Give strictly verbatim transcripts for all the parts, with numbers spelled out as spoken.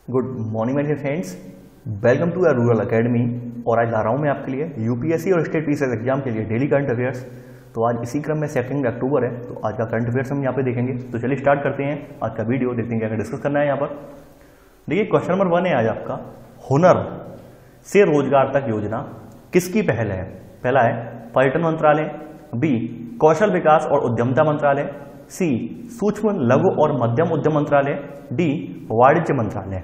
Good morning my dear friends, welcome to our rural academy. और आज ला रहा हूँ मैं आपके लिए यूपीएससी और स्टेट पीसीएस एग्जाम के लिए डेली करंट अफेयर्स। तो आज इसी क्रम में सेकेंड अक्टूबर है, तो आज का करंट अफेयर्स हम यहाँ पे देखेंगे। तो चलिए स्टार्ट करते हैं आज का वीडियो, देखते हैं क्या क्या डिस्कस करना है यहाँ पर। देखिए क्वेश्चन नंबर वन है आज आपका, हुनर से रोजगार तक योजना किसकी पहल है? पहला है पर्यटन मंत्रालय, बी कौशल विकास और उद्यमिता मंत्रालय, सी सूक्ष्म लघु और मध्यम उद्यम मंत्रालय, डी वाणिज्य मंत्रालय।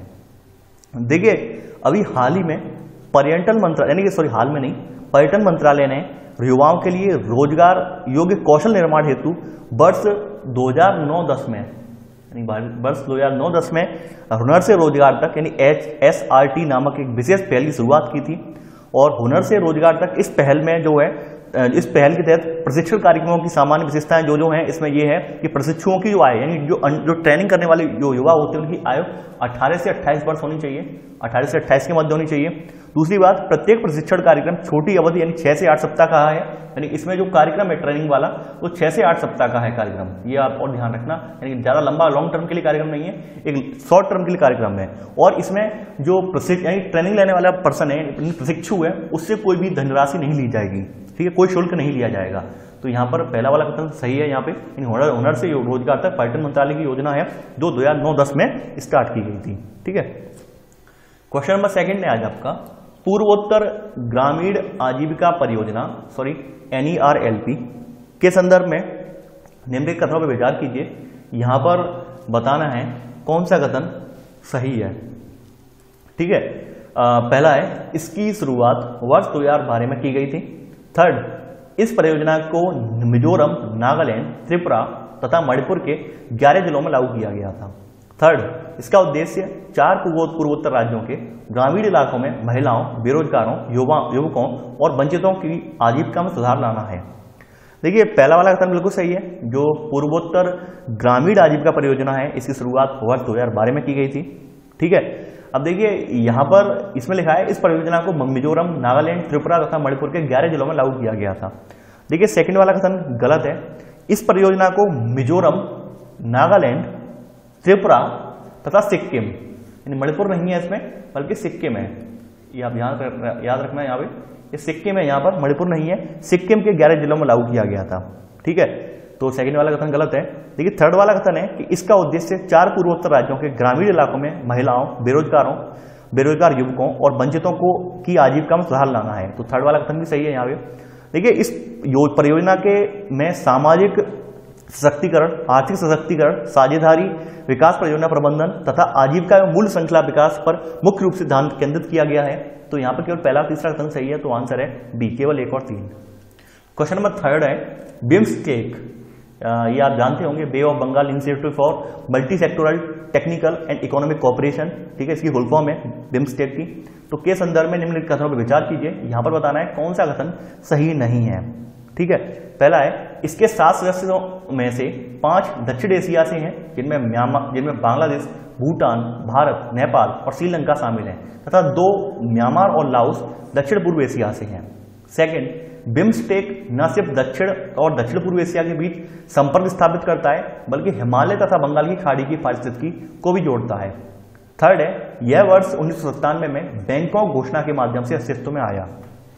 देखिए अभी हाल ही में पर्यटन मंत्रालय यानी कि सॉरी हाल में नहीं पर्यटन मंत्रालय ने युवाओं के लिए रोजगार योग्य कौशल निर्माण हेतु वर्ष दो हज़ार नौ दस में यानी वर्ष दो हज़ार नौ दस में हुनर से रोजगार तक यानी एच एस आर टी नामक एक विशेष पहल की शुरुआत की थी। और हुनर से रोजगार तक इस पहल में जो है इस पहल के तहत प्रशिक्षण कार्यक्रमों की सामान्य विशेषताएं जो जो हैं इसमें ये है कि प्रशिक्षुओं की जो आय यानी जो जो ट्रेनिंग करने वाले जो युवा होते हैं उनकी आयु अठारह से अट्ठाईस वर्ष होनी चाहिए, अठारह से अट्ठाईस के मध्य होनी चाहिए। दूसरी बात, प्रत्येक प्रशिक्षण कार्यक्रम छोटी अवधि यानी छह से आठ सप्ताह का है, यानी इसमें जो कार्यक्रम है ट्रेनिंग वाला वो छह से आठ सप्ताह का है कार्यक्रम, ये आप और ध्यान रखना। यानी ज्यादा लंबा लॉन्ग टर्म के लिए कार्यक्रम नहीं है, एक शॉर्ट टर्म के लिए कार्यक्रम है। और इसमें जो प्रशिक्षण यानी ट्रेनिंग लेने वाला पर्सन है प्रशिक्षु है उससे कोई भी धनराशि नहीं ली जाएगी, ठीक है, कोई शुल्क नहीं लिया जाएगा। तो यहाँ पर पहला वाला कथन सही है। यहाँ पे हुनर हुनर से रोजगार तक पर्यटन मंत्रालय की योजना है जो दो हजार नौ दस में स्टार्ट की गई थी, ठीक है। क्वेश्चन नंबर सेकंड है आज आपका, पूर्वोत्तर ग्रामीण आजीविका परियोजना sorry N E R L P के संदर्भ में निम्नलिखित कथनों पर विचार कीजिए। यहां पर बताना है कौन सा कथन सही है, ठीक है। आ, पहला है इसकी शुरुआत वर्ष दो हजार बारह में की गई थी। थर्ड, इस परियोजना को मिजोरम, नागालैंड, त्रिपुरा तथा मणिपुर के ग्यारह जिलों में लागू किया गया था। थर्ड, इसका उद्देश्य चार पूर्वोत्तर राज्यों के ग्रामीण इलाकों में महिलाओं, बेरोजगारों, युवा युवकों और वंचितों की आजीविका में सुधार लाना है। देखिए पहला वाला कथन बिल्कुल सही है। जो पूर्वोत्तर ग्रामीण आजीविका परियोजना है इसकी शुरुआत वर्ष दो हजार बारह में की गई थी, ठीक है। अब देखिए यहां पर इसमें लिखा है इस परियोजना को मिजोरम, नागालैंड, त्रिपुरा तथा मणिपुर के ग्यारह जिलों में लागू किया गया था। देखिए सेकंड वाला कथन गलत है। इस परियोजना को मिजोरम, नागालैंड, त्रिपुरा तथा सिक्किम यानी मणिपुर नहीं है इसमें बल्कि सिक्किम है, ये आप याद याद रखना। यहाँ पे ये सिक्किम है, यहाँ पर मणिपुर नहीं है, सिक्किम के ग्यारह जिलों में लागू किया गया था, ठीक है। तो सेकंड वाला कथन गलत है। देखिए थर्ड वाला कथन है कि इसका उद्देश्य चार पूर्वोत्तर राज्यों के ग्रामीण इलाकों में महिलाओं, बेरोजगारों बेरोजगार युवकों और वंचितों को की आजीविका में सुधार लाना है। तो थर्ड वाला कथन भी सही है यहाँ पे। देखिए इस परियोजना के में सामाजिक सशक्तिकरण, आर्थिक सशक्तिकरण, साझेदारी, विकास परियोजना प्रबंधन तथा आजीविका एवं मूल्य श्रृंखला विकास पर मुख्य रूप से ध्यान केंद्रित किया गया है। तो यहाँ पर केवल पहला तीसरा कथन सही है, तो आंसर है बी, केवल एक और तीन। क्वेश्चन नंबर थर्ड है बिम्स्टेक, ये आप जानते होंगे, bay of Bengal initiative for multi sectoral technical and economic cooperation, ठीक है, इसकी फुल फॉर्म है बिम्स्टेक की। तो के संदर्भ में निम्नलिखित कथनों पर विचार कीजिए। यहां पर बताना है कौन सा कथन सही नहीं है, ठीक है। पहला है इसके सात सदस्यों में से पांच दक्षिण एशिया से हैं, जिनमें म्यांमार जिनमें बांग्लादेश, भूटान, भारत, नेपाल और श्रीलंका शामिल हैं तथा दो म्यांमार और लाओस दक्षिण पूर्व एशिया से हैं। सेकेंड, बिम्स्टेक न सिर्फ दक्षिण और दक्षिण पूर्व एशिया के बीच संपर्क स्थापित करता है बल्कि हिमालय तथा बंगाल की खाड़ी की पारिस्थितिकी को भी जोड़ता है। थर्ड है यह वर्ष उन्नीस सौ सत्तानवे में बैंकॉक घोषणा के माध्यम से अस्तित्व में आया।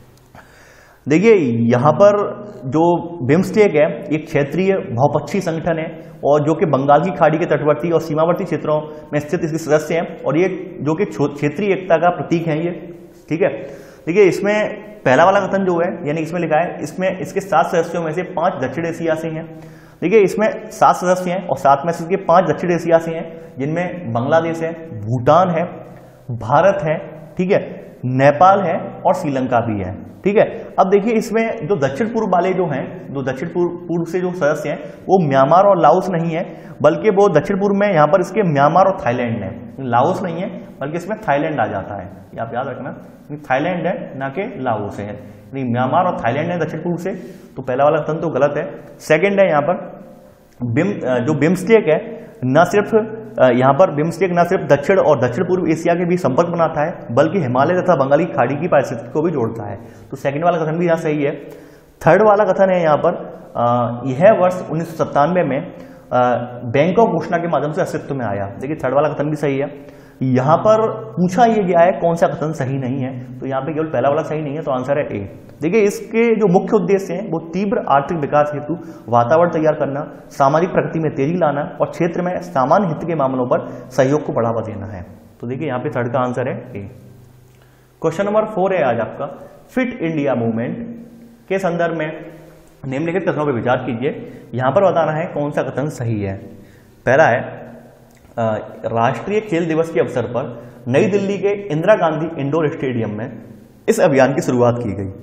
देखिए यहां पर जो बिम्स्टेक है एक क्षेत्रीय बहुपक्षीय संगठन है और जो कि बंगाल की खाड़ी के तटवर्ती और सीमावर्ती क्षेत्रों में स्थित इसके सदस्य हैं और ये जो कि क्षेत्रीय एकता का प्रतीक है ये, ठीक है। देखिए इसमें पहला वाला कथन जो है यानी इसमें लिखा है इसमें इसके सात सदस्यों में से पांच दक्षिण एशिया से हैं। देखिए इसमें सात सदस्य हैं और सात में से इसके पांच दक्षिण एशिया से हैं, जिनमें बांग्लादेश है, भूटान है, भारत है, ठीक है, नेपाल है और श्रीलंका भी है, ठीक है। अब देखिए इसमें जो दक्षिण पूर्व वाले जो हैं, जो दक्षिण पूर्व से जो सदस्य हैं वो म्यांमार और लाओस नहीं है बल्कि वो दक्षिण पूर्व में यहाँ पर इसके म्यांमार और थाईलैंड है, लाओस नहीं है बल्कि इसमें थाईलैंड आ जाता है, ये आप याद रखना, थाईलैंड है ना कि लाओस है, नहीं म्यांमार और थाईलैंड है दक्षिण पूर्व से। तो पहला वाला कथन तो गलत है। सेकंड है यहाँ पर बिम जो बिम्स्टेक है न सिर्फ यहाँ पर बिम्स्टेक न सिर्फ दक्षिण और दक्षिण पूर्व एशिया के बीच संपर्क बनाता है बल्कि हिमालय तथा बंगाल की खाड़ी की पारिस्थितिकी को भी जोड़ता है। तो सेकंड वाला कथन भी यहाँ सही है। थर्ड वाला कथन है यहाँ पर यह वर्ष उन्नीस सौ सत्तानवे में बैंकॉक घोषणा के माध्यम से अस्तित्व में आया। देखिए थर्ड वाला कथन भी सही है। यहां पर पूछा ये गया है कौन सा कथन सही नहीं है, तो यहां पे केवल पहला वाला सही नहीं है, तो आंसर है ए। देखिए इसके जो मुख्य उद्देश्य हैं वो तीव्र आर्थिक विकास हेतु वातावरण तैयार करना, सामाजिक प्रगति में तेजी लाना और क्षेत्र में सामान्य हित के मामलों पर सहयोग को बढ़ावा देना है। तो देखिए यहाँ पे थर्ड का आंसर है ए। क्वेश्चन नंबर फोर है आज आपका, फिट इंडिया मूवमेंट के संदर्भ में निम्नलिखित कथनों पर विचार कीजिए। यहां पर बताना है कौन सा कथन सही है। पहला है राष्ट्रीय खेल दिवस के अवसर पर नई दिल्ली के इंदिरा गांधी इंडोर स्टेडियम में इस अभियान की शुरुआत की गई।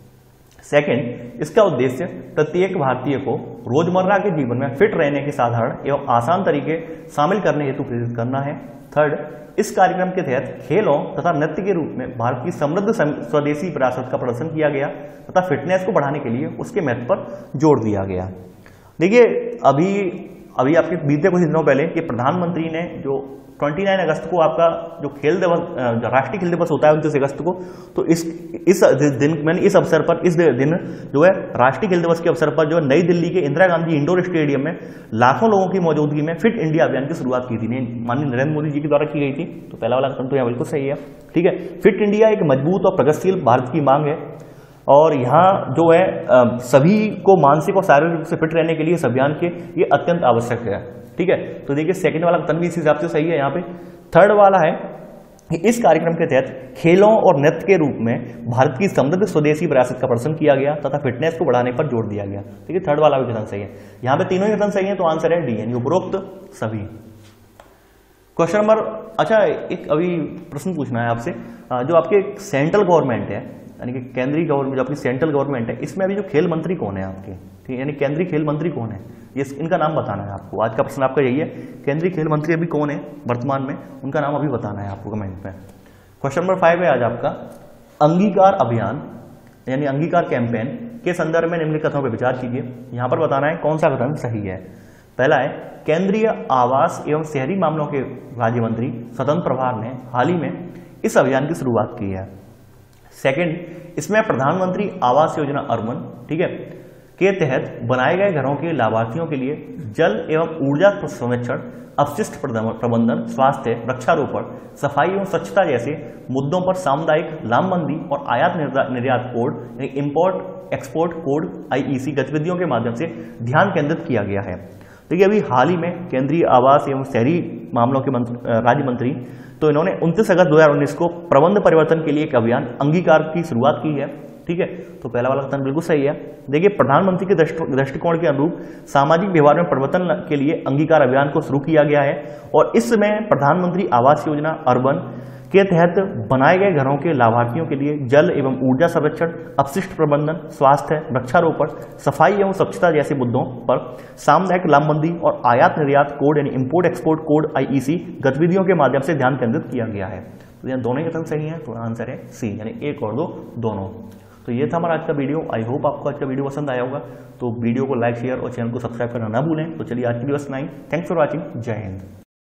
सेकंड, इसका उद्देश्य प्रत्येक भारतीय को रोजमर्रा के जीवन में फिट रहने के साधारण एवं आसान तरीके शामिल करने हेतु प्रेरित करना है। थर्ड, इस कार्यक्रम के तहत खेलों तथा नृत्य के रूप में भारत की समृद्ध स्वदेशी विरासत का प्रदर्शन किया गया तथा फिटनेस को बढ़ाने के लिए उसके महत्व पर जोर दिया गया। देखिए अभी अभी आपके बीते कुछ दिनों पहले कि प्रधानमंत्री ने जो उनतीस अगस्त को आपका जो खेल दिवस राष्ट्रीय खेल दिवस होता है उनतीस अगस्त को, तो इस इस दिन मैंने इस अवसर पर इस दिन जो है राष्ट्रीय खेल दिवस के अवसर पर जो नई दिल्ली के इंदिरा गांधी इंडोर स्टेडियम में लाखों लोगों की मौजूदगी में फिट इंडिया अभियान की शुरुआत की थी, माननीय नरेंद्र मोदी जी के द्वारा की गई थी। तो पहला वाला कथन तो यहाँ बिल्कुल सही है। ठीक है, फिट इंडिया एक मजबूत और प्रगतिशील भारत की मांग है और यहाँ जो है सभी को मानसिक और शारीरिक रूप से फिट रहने के लिए इस अभियान के ये अत्यंत आवश्यक है। ठीक है, तो देखिए सेकंड वाला कथन भी इस हिसाब से सही है। यहाँ पे थर्ड वाला है कि इस कार्यक्रम के तहत खेलों और नृत्य के रूप में भारत की समृद्ध स्वदेशी विरासत का प्रदर्शन किया गया तथा फिटनेस को बढ़ाने पर जोर दिया गया। ठीक है, थर्ड वाला भी कथन सही है। यहाँ पे तीनों ही कथन सही है, तो आंसर है डी यानी उपरोक्त सभी। क्वेश्चन नंबर, अच्छा एक अभी प्रश्न पूछना है आपसे, जो आपके सेंट्रल गवर्नमेंट है यानी कि केंद्रीय गवर्नमेंट जो अपनी सेंट्रल गवर्नमेंट है, इसमें अभी जो खेल मंत्री कौन है आपके, ठीक है, यानी केंद्रीय खेल मंत्री कौन है, ये इनका नाम बताना है आपको। आज का प्रश्न आपका यही है, केंद्रीय खेल मंत्री अभी कौन है वर्तमान में, उनका नाम अभी बताना है आपको कमेंट में। क्वेश्चन नंबर फाइव है आज आपका, अंगीकार अभियान यानी अंगीकार कैंपेन के संदर्भ में निम्नलिखित कथनों पर विचार कीजिए। यहां पर बताना है कौन सा कथन सही है। पहला है, केंद्रीय आवास एवं शहरी मामलों के राज्य मंत्री स्वतंत्र प्रभार ने हाल ही में इस अभियान की शुरुआत की है। सेकंड, इसमें प्रधानमंत्री आवास योजना अर्बन, ठीक है, के तहत बनाए गए घरों के लाभार्थियों के लिए जल एवं ऊर्जा संरक्षण, अपशिष्ट प्रबंधन, स्वास्थ्य, वृक्षारोपण, सफाई एवं स्वच्छता जैसे मुद्दों पर सामुदायिक लामबंदी और आयात निर्यात कोड यानी इंपोर्ट एक्सपोर्ट कोड आईईसी गतिविधियों के माध्यम से ध्यान केंद्रित किया गया है। देखिए अभी हाल ही में केंद्रीय आवास एवं शहरी मामलों के राज्य मंत्री तो इन्होंने उनतीस अगस्त दो हज़ार उन्नीस को प्रबंध परिवर्तन के लिए एक अभियान अंगीकार की शुरुआत की है। ठीक है, तो पहला वाला कथन बिल्कुल सही है। देखिए प्रधानमंत्री के दृष्टिकोण के अनुरूप सामाजिक व्यवहार में परिवर्तन के लिए अंगीकार अभियान को शुरू किया गया है और इसमें प्रधानमंत्री आवास योजना अर्बन के तहत बनाए गए घरों के लाभार्थियों के लिए जल एवं ऊर्जा संरक्षण, अपशिष्ट प्रबंधन, स्वास्थ्य, वृक्षारोपण, सफाई एवं स्वच्छता जैसे मुद्दों पर सामुदायिक लामबंदी और आयात निर्यात कोड यानी इंपोर्ट एक्सपोर्ट कोड आईईसी गतिविधियों के माध्यम से ध्यान केंद्रित किया गया है। तो यहाँ दोनों ही कथन सही है, तो आंसर है सी यानी एक और दो दोनों। तो ये था हमारा आज का वीडियो। आई होप आपको आज का वीडियो पसंद आया होगा। तो वीडियो को लाइक शेयर और चैनल को सब्सक्राइब करना ना भूलें। तो चलिए आज की वीडियो बस इतना ही। Thanks for watching. जय हिंद।